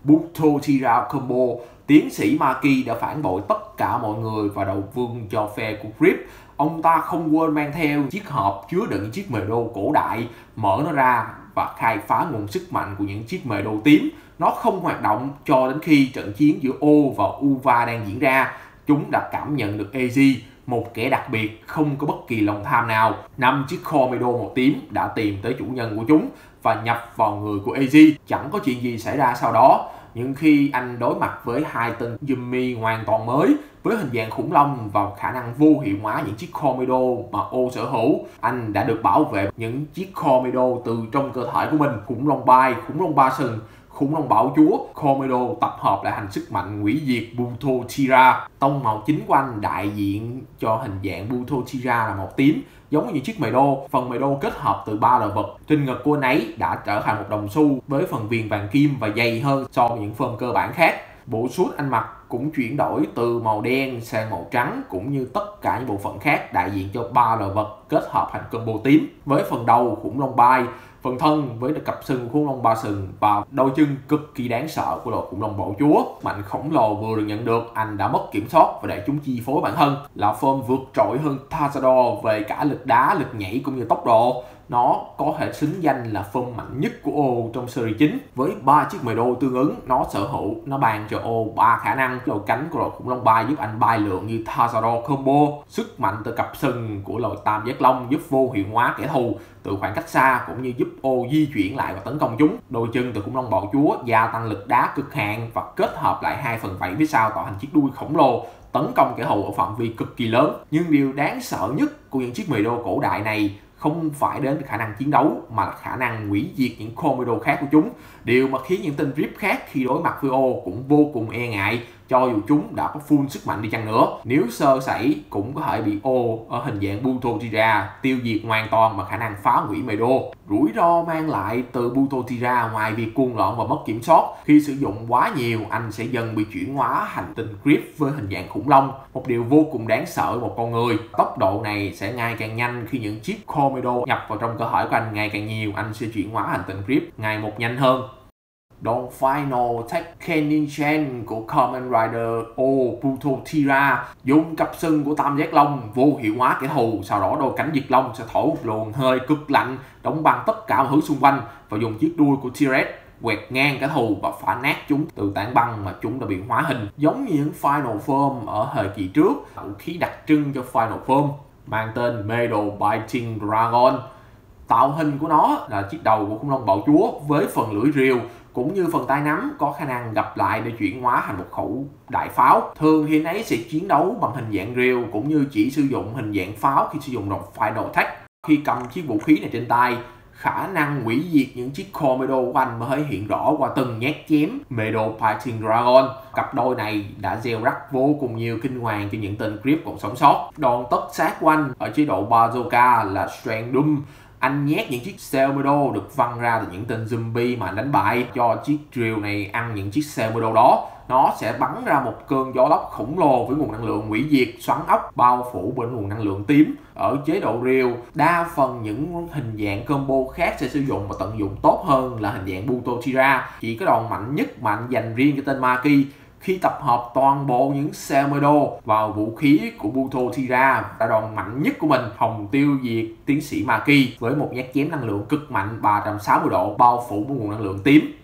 Buto Tira combo. Tiến sĩ Maki đã phản bội tất cả mọi người và đầu vương cho phe của Grip. Ông ta không quên mang theo chiếc hộp chứa đựng chiếc mề đô cổ đại, mở nó ra và khai phá nguồn sức mạnh của những chiếc mề đô tím. Nó không hoạt động cho đến khi trận chiến giữa O và Uva đang diễn ra. Chúng đã cảm nhận được Eiji, một kẻ đặc biệt không có bất kỳ lòng tham nào. 5 chiếc Komedo màu tím đã tìm tới chủ nhân của chúng và nhập vào người của Eiji. Chẳng có chuyện gì xảy ra sau đó. Nhưng khi anh đối mặt với hai tên Yumi hoàn toàn mới với hình dạng khủng long và khả năng vô hiệu hóa những chiếc Komedo mà O sở hữu, anh đã được bảo vệ những chiếc Komedo từ trong cơ thể của mình. Khủng long bay, khủng long ba sừng, khủng long bạo chúa, Komedo tập hợp lại thành sức mạnh hủy diệt Buto Tira. Tông màu chính của anh đại diện cho hình dạng Buto Tira là màu tím, giống như chiếc mề đô. Phần mề đô kết hợp từ 3 loại vật. Trên ngực của anh ấy đã trở thành một đồng xu với phần viền vàng kim và dày hơn so với những phần cơ bản khác. Bộ suit anh mặc cũng chuyển đổi từ màu đen sang màu trắng, cũng như tất cả những bộ phận khác đại diện cho 3 loại vật kết hợp thành combo tím. Với phần đầu khủng long bay, phần thân với cặp sừng khủng long ba sừng và đôi chân cực kỳ đáng sợ của loài khủng long bạo chúa. Mạnh khổng lồ vừa được nhận được, anh đã mất kiểm soát và để chúng chi phối bản thân. Là form vượt trội hơn Tazador về cả lực đá, lực nhảy cũng như tốc độ. Nó có thể xứng danh là form mạnh nhất của O trong series 9. Với 3 chiếc mề đô tương ứng, nó sở hữu, nó ban cho O 3 khả năng. Đôi cánh của loài khủng long bay giúp anh bay lượn như Tazador combo. Sức mạnh từ cặp sừng của loài tam giác long giúp vô hiệu hóa kẻ thù từ khoảng cách xa, cũng như giúp O di chuyển lại và tấn công chúng. Đôi chân từ khủng long bạo chúa gia tăng lực đá cực hạn và kết hợp lại hai phần vảy phía sau tạo thành chiếc đuôi khổng lồ tấn công kẻ thù ở phạm vi cực kỳ lớn. Nhưng điều đáng sợ nhất của những chiếc mề đô cổ đại này không phải đến khả năng chiến đấu mà là khả năng hủy diệt những Komedo khác của chúng. Điều mà khiến những tên Rip khác khi đối mặt với O cũng vô cùng e ngại, cho dù chúng đã có full sức mạnh đi chăng nữa. Nếu sơ sẩy cũng có thể bị O ở hình dạng Buto Tira tiêu diệt hoàn toàn bằng khả năng phá hủy mề đô. Rủi ro mang lại từ Buto Tira ngoài việc cuồng loạn và mất kiểm soát, khi sử dụng quá nhiều anh sẽ dần bị chuyển hóa thành tên Grip với hình dạng khủng long, một điều vô cùng đáng sợ ở một con người. Tốc độ này sẽ ngày càng nhanh khi những chiếc Komedo nhập vào trong cơ thể của anh ngày càng nhiều, anh sẽ chuyển hóa thành tên Grip ngày một nhanh hơn. Đòn final Tekken Chen của Kamen Rider O Buto Tira dùng cặp sừng của tam giác long vô hiệu hóa kẻ thù, sau đó đôi cánh diệt long sẽ thổi một luồng hơi cực lạnh đóng băng tất cả mọi thứ xung quanh và dùng chiếc đuôi của T-Rex quẹt ngang kẻ thù và phá nát chúng từ tảng băng mà chúng đã bị hóa hình. Giống như những Final Form ở thời kỳ trước, vũ khí đặc trưng cho Final Form mang tên Metal Biting Dragon. Tạo hình của nó là chiếc đầu của khủng long bạo chúa với phần lưỡi rìu cũng như phần tay nắm có khả năng gặp lại để chuyển hóa thành một khẩu đại pháo. Thường thì anh ấy sẽ chiến đấu bằng hình dạng rìu cũng như chỉ sử dụng hình dạng pháo khi sử dụng đòn Final Attack. Khi cầm chiếc vũ khí này trên tay, khả năng hủy diệt những chiếc Komedo của anh mới thể hiện rõ qua từng nhát chém Metal Biting Dragon. Cặp đôi này đã gieo rắc vô cùng nhiều kinh hoàng cho những tên Grip còn sống sót. Đòn tất sát của anh ở chế độ Bazooka là Strand Doom. Anh nhét những chiếc Selmedo được văng ra từ những tên zombie mà anh đánh bại, cho chiếc drill này ăn những chiếc Selmedo đó. Nó sẽ bắn ra một cơn gió lốc khổng lồ với nguồn năng lượng hủy diệt xoắn ốc bao phủ bởi nguồn năng lượng tím. Ở chế độ Real, đa phần những hình dạng combo khác sẽ sử dụng và tận dụng tốt hơn là hình dạng Buto Tira. Chỉ có đòn mạnh nhất mà anh dành riêng cho tên Maki khi tập hợp toàn bộ những Selmedo vào vũ khí của Buto Tira, là đòn mạnh nhất của mình, hòng tiêu diệt tiến sĩ Maki với một nhát chém năng lượng cực mạnh 360 độ bao phủ với nguồn năng lượng tím.